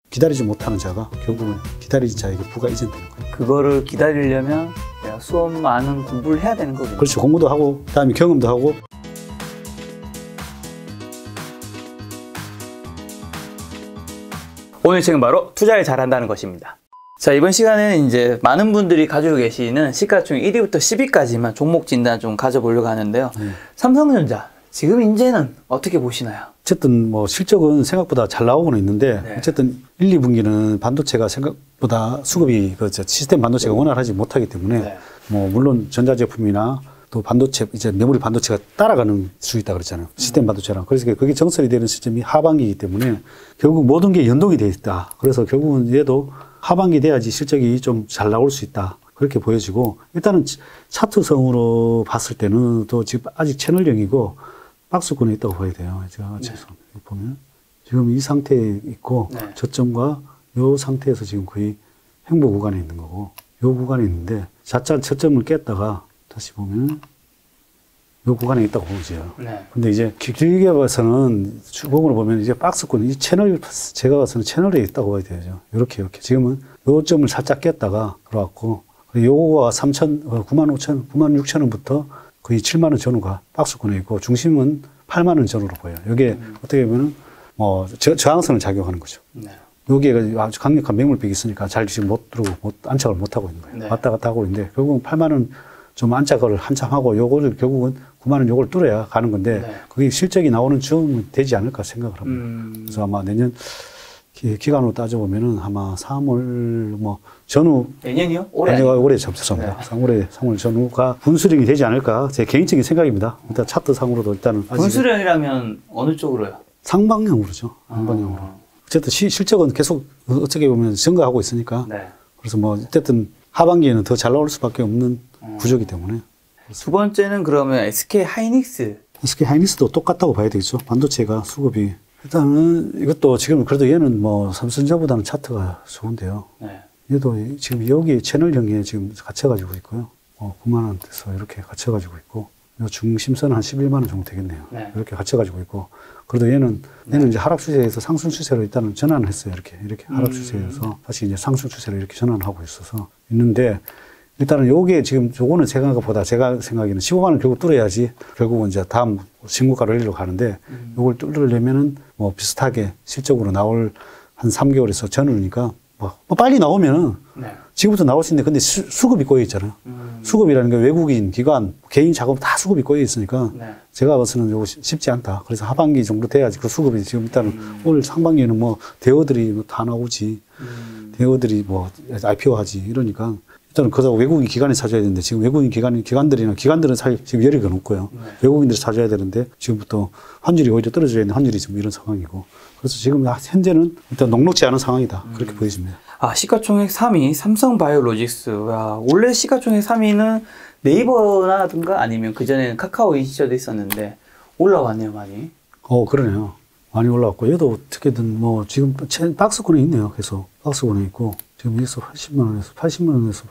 기다리지 못하는 자가 결국은 기다리는 자에게 부가 이전되는 거예요. 그거를 기다리려면 내가 수업 많은 공부를 해야 되는 거군요. 그렇죠. 공부도 하고 그다음에 경험도 하고. 오늘 책은 바로 투자를 잘한다는 것입니다. 자, 이번 시간에는 이제 많은 분들이 가지고 계시는 시가총액 1위부터 10위까지만 종목 진단 좀 가져보려고 하는데요. 삼성전자 지금 이제는 어떻게 보시나요? 어쨌든 뭐 실적은 생각보다 잘 나오고는 있는데 네. 어쨌든 1, 2분기는 반도체가 생각보다 수급이 시스템 반도체가 원활하지 못하기 때문에 네. 뭐 물론 전자제품이나 또 반도체 이제 메모리 반도체가 따라가는 수 있다 그랬잖아요. 시스템 반도체랑. 그래서 그게 정설이 되는 시점이 하반기이기 때문에 결국 모든 게 연동이 돼 있다. 그래서 결국은 얘도 하반기 돼야지 실적이 좀 잘 나올 수 있다. 그렇게 보여지고 일단은 차트성으로 봤을 때는 또 지금 아직 채널형이고 박스권에 있다고 봐야 돼요. 제가 보면 지금 이 상태에 있고 네. 저점과 이 상태에서 지금 거의 횡보 구간에 있는 거고 이 구간에 있는데 저점을 깼다가 다시 보면 이 구간에 있다고 보죠. 네. 근데 이제 길게 봐서는 주봉으로 보면 이제 박스권 이 채널 제가 봐서는 채널에 있다고 봐야 되죠. 이렇게 지금은 요 점을 살짝 깼다가 들어왔고 요거가 95,000, 96,000원부터 거의 7만 원 전후가 박스권에 있고 중심은 8만 원 전후로 보여요. 이게 어떻게 보면은 뭐 저항선을 작용하는 거죠. 네. 여기에 아주 강력한 매물벽이 있으니까 잘 지금 못 들고 안착을 못 하고 있는 거예요. 네. 왔다 갔다 하고 있는데 결국은 8만 원 좀 안착을 한참 하고 요거를 결국은 9만 원 요걸 뚫어야 가는 건데 네. 그게 실적이 나오는 즈음은 되지 않을까 생각을 합니다. 그래서 아마 내년 기간으로 따져보면은 아마 3월 뭐 전후 내년이요? 올해 죄송합니다. 3월 전후가 분수령이 되지 않을까 제 개인적인 생각입니다. 일단 차트상으로도 일단은 분수령이라면 어느 쪽으로요? 상방향으로죠. 상방향으로. 어쨌든 실적은 계속 어떻게 보면 증가하고 있으니까. 네. 그래서 뭐 어쨌든 하반기에는 더 잘 나올 수밖에 없는 구조이기 때문에. 두 번째는 그러면 SK 하이닉스. SK 하이닉스도 똑같다고 봐야 되겠죠. 반도체가 수급이. 일단은 이것도 지금 그래도 얘는 뭐 삼성전자보다는 차트가 좋은데요. 네. 얘도 지금 여기 채널형에 지금 갇혀가지고 있고요. 9만 원대에서 이렇게 갇혀가지고 있고, 요 중심선은 한 11만 원 정도 되겠네요. 네. 이렇게 갇혀가지고 있고, 그래도 얘는 이제 하락 추세에서 상승 추세로 일단은 전환을 했어요. 이렇게 하락 추세에서 다시 이제 상승 추세로 이렇게 전환을 하고 있는데, 일단은 요게 지금 요거는 제가 생각하기에는 15만 원 결국 뚫어야지 결국은 이제 다음 신고가를 올리러 가는데 요걸 뚫으려면은 뭐 비슷하게 실적으로 나올 한 3개월에서 전후니까 뭐 빨리 나오면은 네. 지금부터 나올 수 있는데 근데 수급이 꼬여 있잖아요. 수급이라는 게 외국인, 기관, 개인 작업 다 수급이 꼬여 있으니까 네. 제가 봐서는 요거 쉽지 않다. 그래서 하반기 정도 돼야지 그 수급이 지금 일단은 올 상반기에는 뭐 대어들이 뭐 다 나오지. 대어들이 뭐 IPO 하지 이러니까 일단은 그거 외국인 기관이 사줘야 되는데 지금 외국인 기관들은 사실 지금 여력은 없고요. 네. 외국인들이 사줘야 되는데 지금부터 환율이 오히려 떨어져야 있는 환율이 지금 이런 상황이고 그래서 지금 현재는 일단 녹록지 않은 상황이다. 그렇게 보여집니다. 아, 시가총액 3위 삼성바이오로직스. 와, 원래 시가총액 3위는 네이버라든가 아니면 그전에는 카카오이 시절도 있었는데 올라왔네요, 많이. 그러네요. 많이 올라왔고 얘도 어떻게든 뭐 지금 박스권에 있네요. 계속 박스권에 있고 지금 여기서 80만 원에서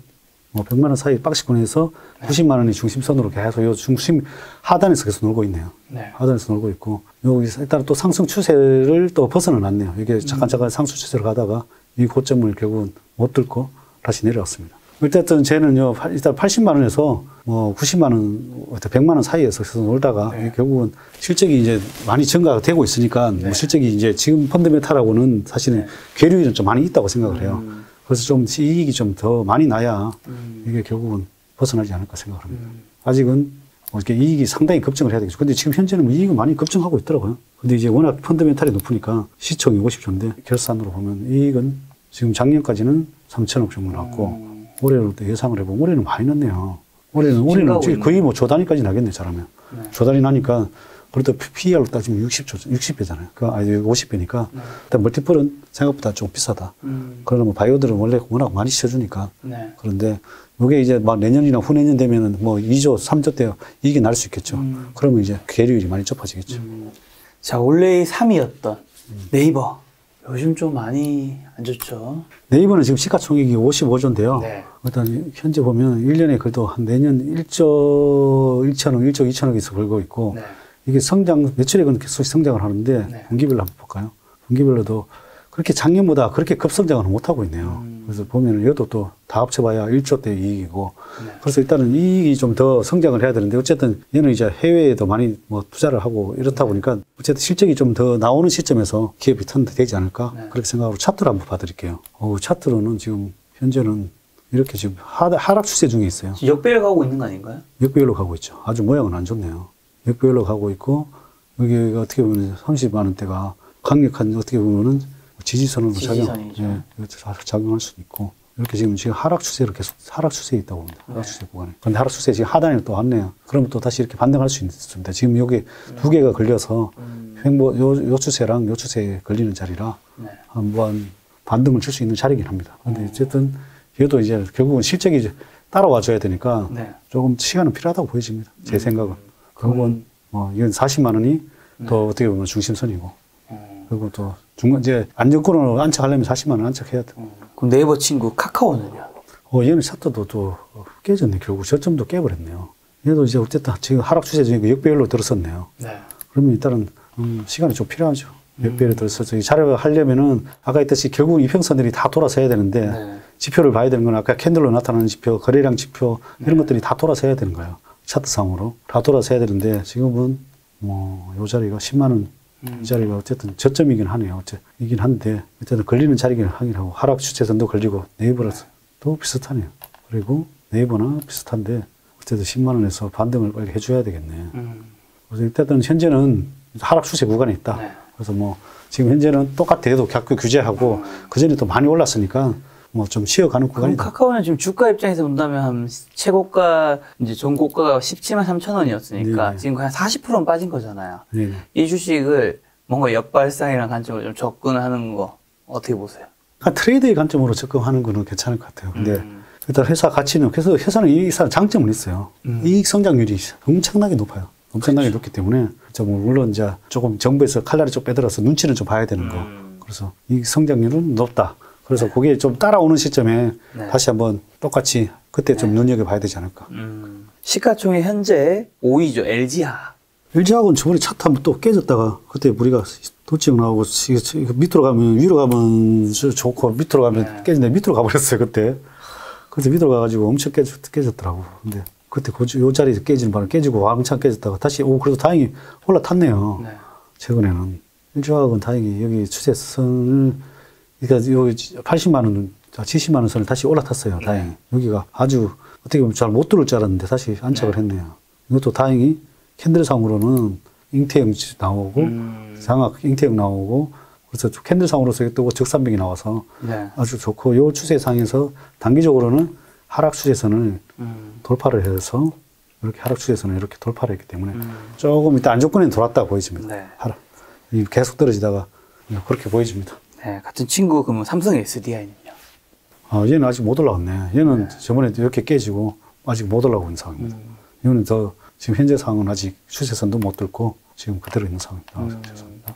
뭐 100만 원 사이 박스권에서 90만 원이 중심선으로 계속 요 중심 하단에서 계속 놀고 있네요. 네. 하단에서 놀고 있고 여기서 일단 또 상승 추세를 또 벗어났네요. 이게 잠깐 상승 추세로 가다가 이 고점을 결국은 못 뚫고 다시 내려왔습니다. 어쨌든 쟤는요, 일단 80만 원에서 뭐 90만 원, 100만 원 사이에서 계속 놀다가 네. 결국은 실적이 이제 많이 증가가 되고 있으니까 네. 뭐 실적이 이제 지금 펀드메탈하고는 사실은 네. 괴류는 좀 많이 있다고 생각을 해요. 그래서 좀 이익이 좀 더 많이 나야 이게 결국은 벗어나지 않을까 생각을 합니다. 아직은 뭐 이렇게 이익이 상당히 급증을 해야 되겠죠. 근데 지금 현재는 뭐 이익은 많이 급증하고 있더라고요. 근데 이제 워낙 펀드멘탈이 높으니까 시총이 50조인데 결산으로 보면 이익은 지금 작년까지는 3천억 정도 나왔고 올해는 또 예상을 해보면 올해는 많이 났네요. 올해는 거의 뭐 조 단위까지 나겠네, 잘하면. 네. 조 단위 나니까 그래도 PER로 따지면 60배잖아요. 아니 50배니까. 일단 멀티플은 생각보다 좀 비싸다. 그러나 뭐 바이오들은 원래 워낙 많이 씌워주니까. 네. 그런데 이게 이제 막 내년이나 후내년 되면은 뭐 2조, 3조 대 이익이 날 수 있겠죠. 그러면 이제 계류율이 많이 좁아지겠죠. 자, 원래 3위였던 네이버. 요즘 좀 많이 안 좋죠. 네이버는 지금 시가총액이 55조인데요. 네. 일단 현재 보면 1년에 그래도 한 내년 1조 2천억에서 벌고 있고 네. 이게 매출액은 계속 성장을 하는데 네. 분기별로 한번 볼까요? 분기별로도 그렇게 작년보다 그렇게 급성장을 못하고 있네요. 그래서 보면은 얘도 또 다 합쳐봐야 1조대 이익이고. 네. 그래서 일단은 이익이 좀 더 성장을 해야 되는데 어쨌든 얘는 이제 해외에도 많이 뭐 투자를 하고 이렇다 보니까 어쨌든 실적이 좀 더 나오는 시점에서 기업이 턴되지 않을까. 네. 그렇게 생각하고 차트를 한번 봐드릴게요. 차트로는 지금 현재는 이렇게 지금 하락 추세 중에 있어요. 역배열 가고 있는 거 아닌가요? 역배열로 가고 있죠. 아주 모양은 안 좋네요. 역배열로 가고 있고 여기가 어떻게 보면 30만 원대가 강력한 어떻게 보면은 지지선으로 지지선이죠. 작용할 수도 있고 이렇게 지금 하락 추세로 계속 하락 추세에 있다고 봅니다. 하락 추세 구간에. 그런데 하락 추세 지금 하단에 또 왔네요. 그러면 또 다시 이렇게 반등할 수 있습니다. 지금 여기 두 개가 걸려서 횡보 요 추세랑 요 추세에 걸리는 자리라 네. 한번 반등을 줄 수 있는 자리긴 합니다. 그런데 어쨌든 얘도 이제 결국은 실적이 이제 따라와 줘야 되니까 네. 조금 시간은 필요하다고 보여집니다. 제 생각은. 그건 이건 40만 원이 더 어떻게 보면 중심선이고 그리고 또 중간 이제 안정권으로 안착하려면 40만 원 안착해야 돼. 그럼 네이버 친구 카카오는요? 얘는 차트도 또 깨졌네. 결국 저점도 깨버렸네요. 얘도 이제 어쨌든 지금 하락 추세 중에 역배열로 들었었네요. 네. 그러면 일단은 시간이 좀 필요하죠. 역배열에 들어서 자료를 하려면은 아까 했듯이 결국 이평선들이 다 돌아서야 되는데 네. 지표를 봐야 되는 건 아까 캔들로 나타나는 지표, 거래량 지표 이런 것들이 다 돌아서야 되는 거예요. 차트상으로 다 돌아서야 되는데 지금은 요 자리가 10만 원 이 자리가 어쨌든 저점이긴 하네요. 이긴 한데 어쨌든 걸리는 자리긴 하긴 하고 하락 추세선도 걸리고 네이버라도 비슷하네요. 그리고 네이버나 비슷한데 어쨌든 10만 원에서 반등을 빨리 해줘야 되겠네. 그래서 일단은 현재는 하락 추세 구간에 있다. 네. 그래서 지금 현재는 똑같아도 각교 규제하고 그전에 또 많이 올랐으니까 좀 쉬어가는 그럼 구간이다. 카카오는 지금 주가 입장에서 본다면 한 최고가 이제 전고가가 17만 3천 원이었으니까 네네. 지금 한 40%는 빠진 거잖아요. 네네. 이 주식을 뭔가 역발상이라는 관점으로 좀 접근하는 거 어떻게 보세요? 트레이드의 관점으로 접근하는 거는 괜찮을 것 같아요. 근데 일단 회사 가치는 그래서 회사는 이 장점은 있어요. 이익 성장률이 엄청나게 높아요. 엄청나게 높기 때문에 물론 이제 조금 정부에서 칼날을 좀 빼들어서 눈치는 좀 봐야 되는 거. 그래서 이익 성장률은 높다. 그래서 그게 좀 따라오는 시점에 네. 다시 한번 똑같이 그때 좀 눈여겨봐야 되지 않을까. 시가총액 현재 5위죠. LG화. LG화학은 저번에 차트 한번 또 깨졌다가 그때 우리가 도치형 나오고 이거 밑으로 가면 위로 가면 좋고 밑으로 가면 깨진다. 밑으로 가버렸어요 그때. 그때 밑으로 가가지고 엄청 깨졌더라고. 근데 그때 요 자리에서 깨지는 바람에 깨지고 왕창 깨졌다가 다시 그래도 다행히 올라탔네요. 네. 최근에는. LG화학은 다행히 여기 추세선을 그러니까 여기 80만 원, 70만 원 선을 다시 올라탔어요. 다행히. 여기가 아주 어떻게 보면 잘 못 들을 줄 알았는데 다시 안착을 했네요. 이것도 다행히 캔들상으로는 잉태형 나오고 장악 잉태형 나오고 그래서 캔들상으로서 또 적산병이 나와서 네. 아주 좋고 요 추세상에서 단기적으로는 하락 추세선을 돌파를 해서 이렇게 하락 추세선을 이렇게 돌파를 했기 때문에 조금 이따 안정권에 돌았다 보여집니다. 네. 계속 떨어지다가 그렇게 보여집니다. 네, 같은 친구 그러면 삼성 SDI는요? 얘는 아직 못 올라갔네. 얘는 저번에 이렇게 깨지고 아직 못 올라가고 있는 상황입니다. 얘는 지금 현재 상황은 아직 추세선도 못 뚫고 지금 그대로 있는 상황입니다.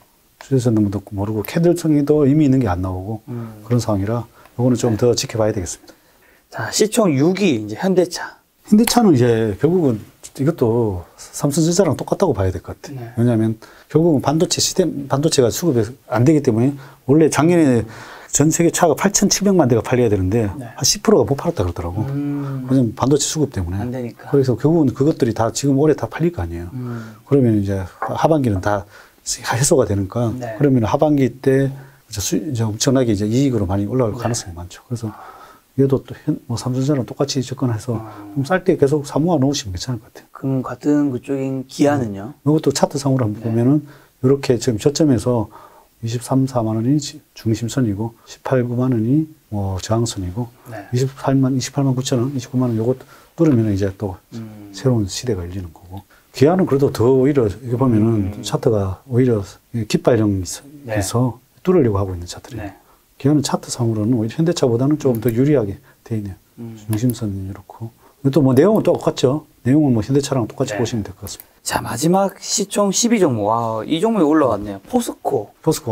추세선도 모르고 캔들성이도 이미 있는 게 안 나오고 그런 상황이라 이거는 좀 더 지켜봐야 되겠습니다. 자, 시총 6위 이제 현대차. 현대차는 이제 결국은 이것도 삼성전자랑 똑같다고 봐야 될 것 같아요. 네. 왜냐하면 결국은 반도체가 수급이 안 되기 때문에 원래 작년에 전 세계 차가 8,700만 대가 팔려야 되는데 한 10%가 못 팔았다 그러더라고. 왜냐면 반도체 수급 때문에. 안 되니까. 그래서 결국은 그것들이 다 지금 올해 다 팔릴 거 아니에요. 그러면 이제 하반기는 다 해소가 되니까 네. 그러면 하반기 때 이제 엄청나게 이제 이익으로 많이 올라갈 가능성이 많죠. 그래서 얘도 또 삼성전자랑 똑같이 접근해서 좀 쌀 때 계속 사모아 놓으시면 괜찮을 것 같아요. 그럼 같은 그쪽인 기아는요? 이것도 차트상으로 한번 보면은 이렇게 지금 저점에서 23, 4만 원이 중심선이고 18, 9만 원이 저항선이고 네. 28만 9천 원, 29만 원 요거 뚫으면 이제 또 새로운 시대가 열리는 거고. 기아는 그래도 더 오히려 이게 보면은 차트가 오히려 깃발형에서 뚫으려고 하고 있는 차트래요. 네. 기아는 차트상으로는 오히려 현대차보다는 조금 더 유리하게 돼 있네요. 중심선이 이렇고. 또 내용은 똑같죠. 내용은 현대차랑 똑같이 네. 보시면 될 것 같습니다. 자, 마지막 시총 12 종목. 와, 이 종목이 올라왔네요. 포스코가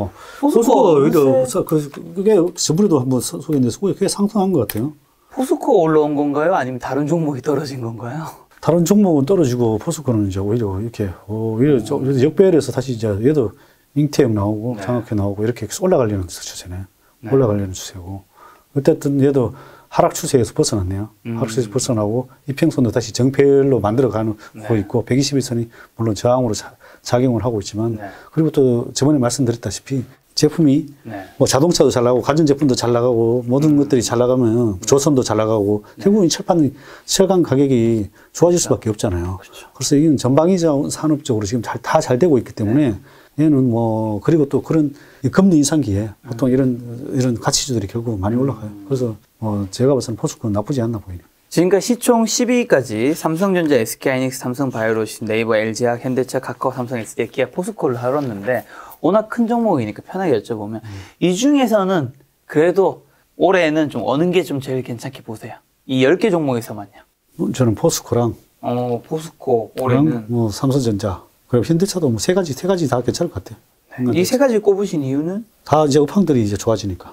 여기도 그게 저번에도 한번 소개했는데 그게 상승한 것 같아요. 포스코 올라온 건가요? 아니면 다른 종목이 떨어진 건가요? 다른 종목은 떨어지고 포스코는 이제 오히려 이렇게 오히려 역배열에서 다시 이제 얘도 잉태형 나오고 네. 장학형 나오고 이렇게 계속 올라가려는 추세네. 네. 올라가려는 추세고. 어쨌든 얘도 하락 추세에서 벗어났네요. 하락 추세에서 벗어나고 이평선도 다시 정폐로 만들어가고 네. 있고 121선이 물론 저항으로 작용을 하고 있지만 네. 그리고 또 저번에 말씀드렸다시피 제품이 네. 뭐 자동차도 잘 나가고 가전제품도 잘 나가고 모든 것들이 잘 나가면 조선도 잘 나가고 결국은 철강 가격이 좋아질 수밖에 없잖아요. 그렇죠. 그래서 이건 전방위적 산업적으로 지금 다 잘 되고 있기 때문에 얘는 뭐 그리고 또 그런 이 금리 인상기에 보통 이런 가치주들이 결국 많이 올라가요. 그래서 제가 봐서는 포스코는 나쁘지 않나 보이네요. 지금까지 시총 12위까지 삼성전자, SK하이닉스, 삼성바이오로직, 네이버, LG화학, 현대차, 카카오, 삼성, SK, 기아, 포스코를 다뤘는데 워낙 큰 종목이니까 편하게 여쭤보면 이 중에서는 그래도 올해는 좀 어느 게 좀 제일 괜찮게 보세요? 이 10개 종목에서만요. 저는 포스코랑 포스코 올해는 뭐 삼성전자 그리고 현대차도 뭐 세 가지 다 괜찮을 것 같아요. 이 세 가지 꼽으신 이유는? 다 이제 업황들이 이제 좋아지니까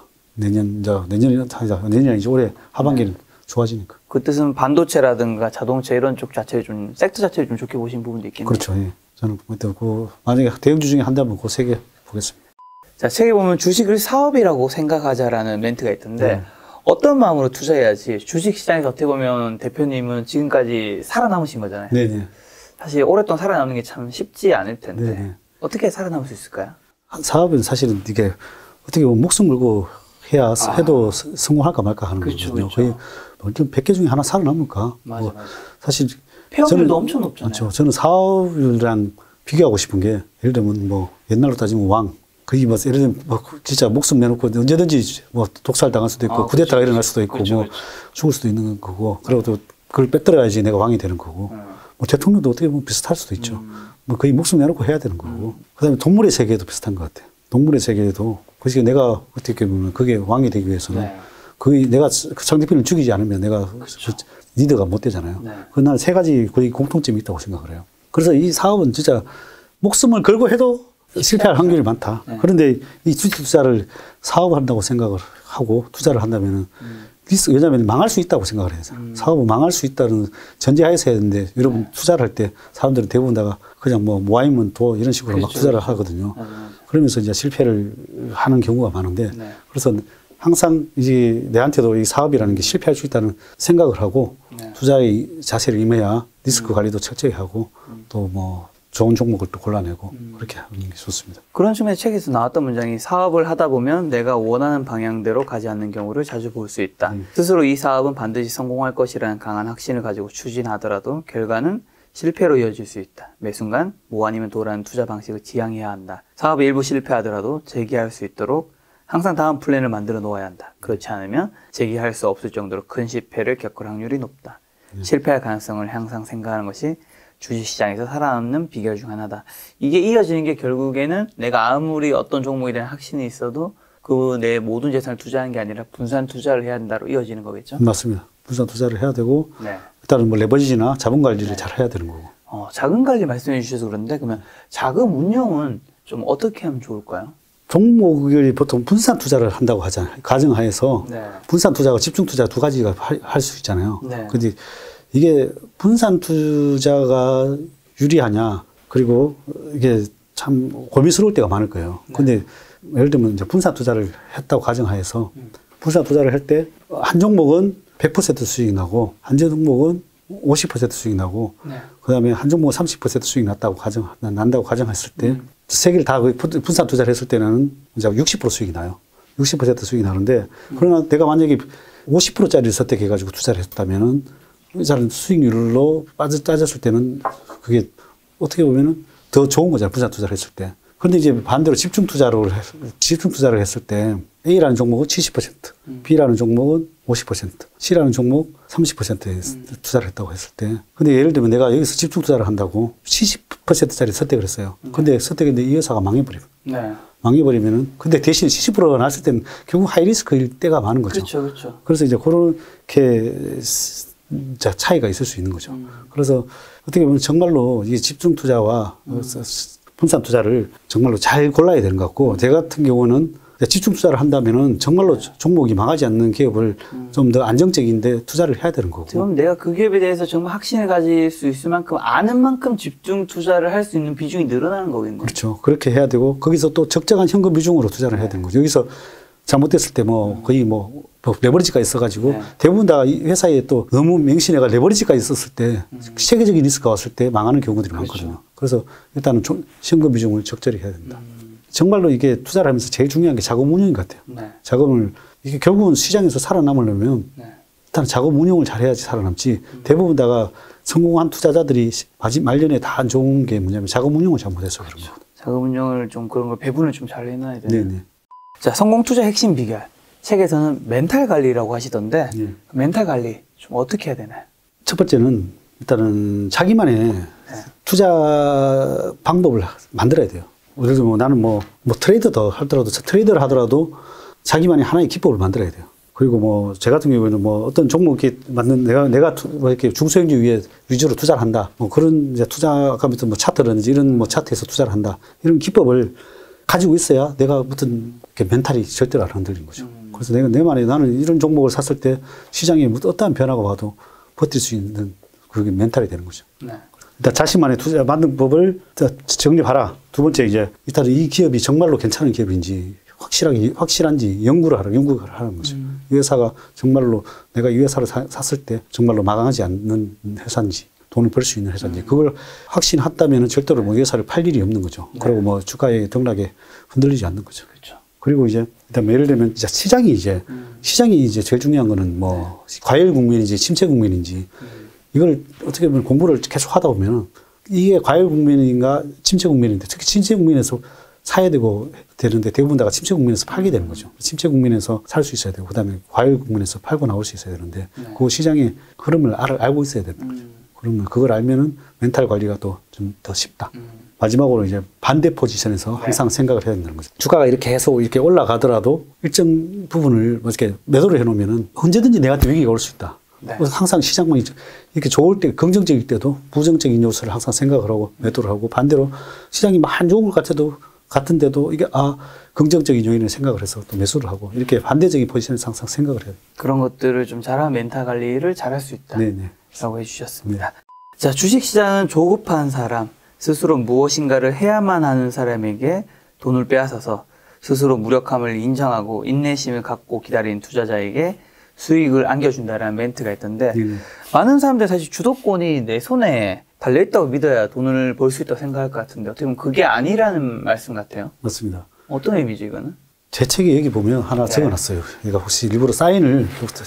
내년이 아니죠. 올해 하반기는 좋아지니까. 그 뜻은 반도체라든가 자동차 이런 쪽 자체를 좀 섹터 자체를 좀 좋게 보신 부분도 있겠네요. 그렇죠. 예. 저는 만약에 대형주 중에 한다면 그 세 개 보겠습니다. 자, 책에 보면 주식을 사업이라고 생각하자라는 멘트가 있던데 네. 어떤 마음으로 투자해야지 주식 시장에서 어떻게 보면 대표님은 지금까지 살아남으신 거잖아요. 네네. 사실 오랫동안 살아남는 게 참 쉽지 않을 텐데 네네. 어떻게 살아남을 수 있을까요? 사업은 사실은 이게 어떻게 보면 목숨 걸고 해도 성공할까 말까 하는 그렇죠, 거거든요. 그렇죠. 거의 100개 중에 하나 살아남을까? 맞아. 사실 폐업률도 엄청 높잖아요. 그렇죠. 저는 사업이랑 비교하고 싶은 게 예를 들면 뭐 옛날로 따지면 거의 뭐 예를 들면 뭐 진짜 목숨 내놓고 언제든지 뭐 독살 당할 수도 있고 쿠데타가 그렇죠. 일어날 수도 있고 그렇죠, 뭐 그렇죠. 죽을 수도 있는 거고 그리고 또 그걸 빼들어야지 내가 왕이 되는 거고 뭐 대통령도 어떻게 보면 비슷할 수도 있죠. 뭐 거의 목숨 내놓고 해야 되는 거고 그다음에 동물의 세계도 비슷한 것 같아요. 동물의 세계에도 그래서 내가 어떻게 보면 그게 왕이 되기 위해서는 네. 거의 내가 그 상대편을 죽이지 않으면 내가 리더가 못 되잖아요. 네. 그건 나는 세 가지 거의 공통점이 있다고 생각을 해요. 그래서 이 사업은 진짜 목숨을 걸고 해도 실패할 확률이 많다. 네. 그런데 이 주식 투자를 사업을 한다고 생각을 하고 투자를 한다면은 왜냐하면 망할 수 있다고 생각을 해요. 사업은 망할 수 있다는 전제하에서 해야 되는데 여러분 투자를 할 때 사람들은 대부분 다가 그냥 뭐 모아이면 도 이런 식으로 막 그렇죠, 투자를 그렇죠. 하거든요. 맞아. 그러면서 이제 실패를 하는 경우가 많은데 네. 그래서 항상 이제 내한테도 이 사업이라는 게 실패할 수 있다는 생각을 하고 네. 투자의 자세를 임해야 리스크 관리도 철저히 하고 또 뭐 좋은 종목을 또 골라내고 그렇게 하는 게 좋습니다. 그런 측면에 책에서 나왔던 문장이 사업을 하다 보면 내가 원하는 방향대로 가지 않는 경우를 자주 볼 수 있다. 스스로 이 사업은 반드시 성공할 것이라는 강한 확신을 가지고 추진하더라도 결과는 실패로 이어질 수 있다. 매 순간 뭐 아니면 도라는 투자 방식을 지향해야 한다. 사업이 일부 실패하더라도 재기할 수 있도록 항상 다음 플랜을 만들어 놓아야 한다. 그렇지 않으면 재기할 수 없을 정도로 큰 실패를 겪을 확률이 높다. 실패할 가능성을 항상 생각하는 것이 주식시장에서 살아남는 비결 중 하나다. 이게 이어지는 게 결국에는 내가 아무리 어떤 종목에 대한 확신이 있어도 그 내 모든 재산을 투자하는 게 아니라 분산 투자를 해야 한다로 이어지는 거겠죠? 맞습니다. 분산 투자를 해야 되고 네. 일단은 뭐 레버리지나 자본 관리를 잘 해야 되는 거고. 자금 관리 말씀해 주셔서 그런데 그러면 자금 운용은 좀 어떻게 하면 좋을까요? 종목을 보통 분산 투자를 한다고 하잖아요. 가정하에서 네. 분산 투자와 집중 투자 두 가지가 할 수 있잖아요. 네. 근데 이게 분산 투자가 유리하냐 그리고 이게 참 고민스러울 때가 많을 거예요. 근데 예를 들면 이제 분산 투자를 했다고 가정하에서 분산 투자를 할 때 한 종목은 100% 수익 나고 한 종목은 50% 수익 나고 네. 그다음에 한 종목은 30% 수익 난다고 가정했을 때 세 개를 다 분산 투자를 했을 때는 이제 60% 수익이 나요. 60% 수익이 나는데 그러나 내가 만약에 50%짜리를 선택해가지고 투자를 했다면은 자는 수익률로 따졌을 때는 그게 어떻게 보면은 더 좋은 거잖아요. 분산 투자를 했을 때. 그런데 이제 반대로 집중 투자를 했을 때 A라는 종목은 70%, B라는 종목은 50%, C라는 종목 30%에 투자를 했다고 했을 때. 근데 예를 들면 내가 여기서 집중 투자를 한다고 70%짜리 선택을 했어요. 근데 선택했는데 이 회사가 망해버리면. 네. 망해버리면은 근데 대신 70%가 났을 때는 결국 하이리스크일 때가 많은 거죠. 그렇죠, 그렇죠. 그래서 이제 그렇게 차이가 있을 수 있는 거죠. 그래서 어떻게 보면 정말로 이 집중 투자와 분산 투자를 정말로 잘 골라야 되는 것 같고, 제 같은 경우는 집중 투자를 한다면은 정말로 종목이 망하지 않는 기업을 좀 더 안정적인데 투자를 해야 되는 거고. 그럼 내가 그 기업에 대해서 정말 확신을 가질 수 있을 만큼 아는 만큼 집중 투자를 할 수 있는 비중이 늘어나는 거겠네요. 그렇죠. 그렇게 해야 되고 거기서 또 적정한 현금 비중으로 투자를 해야 되는 거죠. 여기서 잘못됐을 때 뭐 거의 뭐 레버리지가 있어가지고 네. 대부분 다 이 회사에 또 너무 맹신해가 레버리지가 있었을 때 세계적인 리스크가 왔을 때 망하는 경우들이 많거든요. 그래서 일단은 현금 비중을 적절히 해야 된다. 정말로 이게 투자를 하면서 제일 중요한 게 자금 운용인 것 같아요. 네. 자금을 이게 결국은 시장에서 살아남으려면 네. 일단 자금 운용을 잘 해야지 살아남지. 대부분 다가 성공한 투자자들이 말년에 다 안 좋은 게 뭐냐면 자금 운용을 잘못해서 그런 거거든요. 자금 운용을 좀 그런 걸 배분을 좀 잘 해놔야 되는. 네네. 자, 성공 투자 핵심 비결. 책에서는 멘탈 관리라고 하시던데 네. 멘탈 관리 좀 어떻게 해야 되나요? 첫 번째는 일단은 자기만의 투자 방법을 만들어야 돼요. 예를 들면 나는 뭐 트레이더도 하더라도 트레이더를 하더라도 자기만의 하나의 기법을 만들어야 돼요. 그리고 뭐 제 같은 경우에는 뭐 어떤 종목에 맞는 내가 뭐 이렇게 중소형주 위주로 투자를 한다. 뭐 그런 이제 투자 아까 말했던 뭐 차트라든지 이런 뭐 차트에서 투자를 한다. 이런 기법을 가지고 있어야 내가 무슨 멘탈이 절대로 안 흔들리는 거죠. 그래서 내가 내만에 나는 이런 종목을 샀을 때 시장에 어떠한 변화가 와도 버틸 수 있는 그게 멘탈이 되는 거죠. 네. 일단 자신만의 투자 만든 법을 정립하라. 두 번째 이제 일단 이 기업이 정말로 괜찮은 기업인지 확실한지 연구를 하라는 거죠. 이 회사가 정말로 내가 이 회사를 샀을 때 정말로 마감하지 않는 회사인지 돈을 벌 수 있는 회사인지 그걸 확신했다면 절대로 뭐 이 회사를 팔 일이 없는 거죠. 그리고 뭐 주가의 등락에 흔들리지 않는 거죠. 그렇죠. 그리고 이제 일단 예를 들면 이제 시장이 이제 제일 중요한 거는 뭐 과열 국면인지 침체 국면인지 이걸 어떻게 보면 공부를 계속 하다 보면 이게 과열 국면인가 침체 국면인데 특히 침체 국면에서 사야 되는데 대부분 다가 침체 국면에서 팔게 되는 거죠. 침체 국면에서 살 수 있어야 되고 그다음에 과열 국면에서 팔고 나올 수 있어야 되는데 그 시장의 흐름을 알고 있어야 되는 거죠. 그러면 그걸 알면은 멘탈 관리가 또 좀 더 쉽다. 마지막으로 이제 반대 포지션에서 항상 생각을 해야 된다는 거죠. 주가가 이렇게 계속 이렇게 올라가더라도 일정 부분을 뭐 이렇게 매도를 해놓으면은 언제든지 내한테 위기가 올 수 있다. 그래서 항상 시장만 이렇게 좋을 때, 긍정적일 때도 부정적인 요소를 항상 생각을 하고 매도를 하고 반대로 시장이 안 좋은 것 같은데도 이게 긍정적인 요인을 생각을 해서 또 매수를 하고 이렇게 반대적인 포지션에서 항상 생각을 해요. 그런 것들을 좀 잘하면 멘탈 관리를 잘할 수 있다. 네네. 라고 해주셨습니다. 자, 주식시장은 조급한 사람, 스스로 무엇인가를 해야만 하는 사람에게 돈을 빼앗아서 스스로 무력함을 인정하고 인내심을 갖고 기다리는 투자자에게 수익을 안겨준다라는 멘트가 있던데 많은 사람들이 사실 주도권이 내 손에 달려있다고 믿어야 돈을 벌 수 있다고 생각할 것 같은데 어떻게 보면 그게 아니라는 말씀 같아요. 맞습니다. 어떤 의미죠 이거는? 제 책에 여기 보면 하나 적어놨어요. 얘가 혹시 일부러 사인을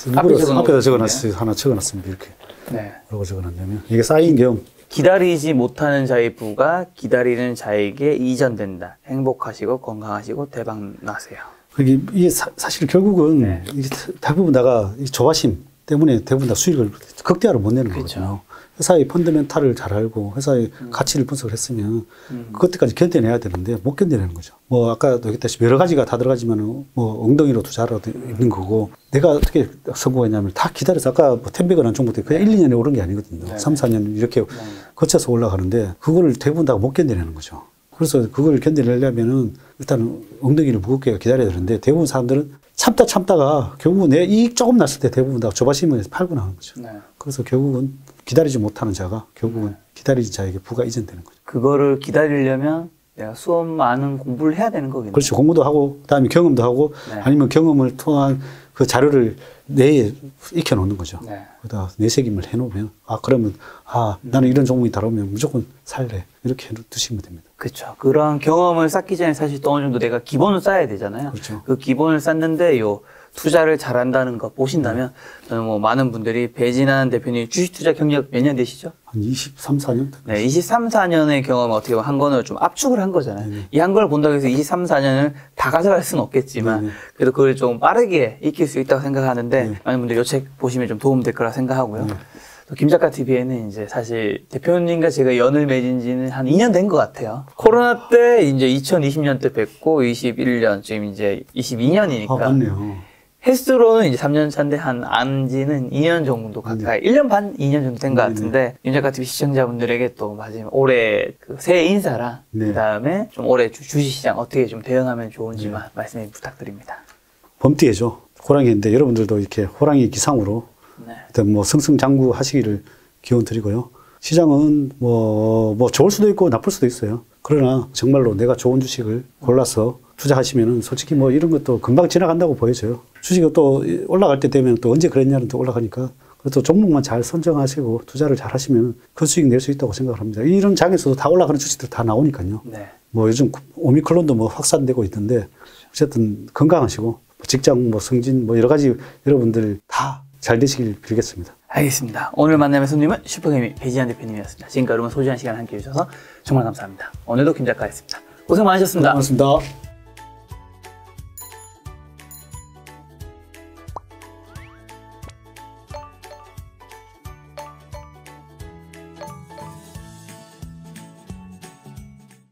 앞에다 적어놨어요. 하나 적어놨습니다. 이렇게. 네. 뭐라고 적어놨냐면 이게 사인 겸 기다리지 못하는 자의 부가 기다리는 자에게 이전된다. 행복하시고 건강하시고 대박 나세요. 이게 사실 결국은 이게 대부분 다가 조바심 때문에 대부분 다 수익을 극대화로 못 내는 거거든요. 회사의 펀더멘탈을 잘 알고 회사의 가치를 분석을 했으면 그것까지 견뎌내야 되는데 못 견뎌내는 거죠. 뭐 아까도 얘기했다시피 여러 가지가 다 들어가지만 뭐 엉덩이로 투자하라도 있는 거고 내가 어떻게 성공했냐면 다 기다려서 아까 뭐 텐베거나 종목들 그냥 1, 2년에 오른 게 아니거든요. 3, 4년 이렇게 거쳐서 올라가는데 그거를 대부분 다 못 견뎌내는 거죠. 그래서 그걸 견뎌내려면은 일단 엉덩이를 무겁게 기다려야 되는데 대부분 사람들은 참다가 결국은 내 이익 조금 났을 때 대부분 다 조바심을 팔고 나오는 거죠. 그래서 결국은 기다리지 못하는 자가 결국은 기다리는 자에게 부가 이전되는 거죠. 그거를 기다리려면 내가 수업 많은 공부를 해야 되는 거겠네요. 그렇죠. 공부도 하고 그다음에 경험도 하고 아니면 경험을 통한 그 자료를 뇌에 익혀놓는 거죠. 그러다 뇌색임을 해놓으면 그러면 나는 이런 종목이 다루면 무조건 살래 이렇게 두시면 됩니다. 그렇죠. 그런 경험을 쌓기 전에 사실 또 어느 정도 내가 기본을 쌓아야 되잖아요. 그렇죠. 그 기본을 쌓는데 투자를 잘한다는 거 보신다면 저는 뭐 많은 분들이 배진환 대표님 주식 투자 경력 몇 년 되시죠? 한 23, 4년? 네, 23, 4년의 경험 어떻게 보면 한 권을 좀 압축을 한 거잖아요. 이 한 권을 본다고 해서 23, 4년을 다 가져갈 수는 없겠지만 그래도 그걸 좀 빠르게 익힐 수 있다고 생각하는데 많은 분들이 이 책 보시면 좀 도움 될 거라 생각하고요. 또 김작가 TV에는 이제 사실 대표님과 제가 연을 맺은 지는 한 2년 된 것 같아요. 코로나 때 이제 2020년 때 뵙고 21년 지금 이제 22년이니까 맞네요. 횟수로는 이제 3년 차인데 한 안지는 2년 정도 가까이, 1년 반, 2년 정도 된 것 같은데, 윤작가TV 시청자분들에게 또 마지막 올해 그 새해 인사랑, 네. 그 다음에 좀 올해 주식시장 어떻게 좀 대응하면 좋은지만 말씀 부탁드립니다. 범띠해죠. 호랑이인데 여러분들도 이렇게 호랑이 기상으로 네. 일단 뭐 승승장구 하시기를 기원 드리고요. 시장은 뭐 좋을 수도 있고 나쁠 수도 있어요. 그러나 정말로 내가 좋은 주식을 골라서 투자하시면은 솔직히 뭐 이런 것도 금방 지나간다고 보여져요. 주식이 또 올라갈 때 되면 또 언제 그랬냐는 또 올라가니까 또 종목만 잘 선정하시고 투자를 잘 하시면 큰 수익 낼 수 있다고 생각을 합니다. 이런 장에서도 다 올라가는 주식들 다 나오니까요. 네. 뭐 요즘 오미크론도 뭐 확산되고 있는데 어쨌든 건강하시고 직장 뭐 승진 뭐 여러 가지 여러분들 다 잘 되시길 빌겠습니다. 알겠습니다. 오늘 만남의 손님은 슈퍼개미 배지한 대표님이었습니다. 지금까지 여러분 소중한 시간 함께 해주셔서 정말 감사합니다. 오늘도 김 작가였습니다. 고생 많으셨습니다. 고맙습니다.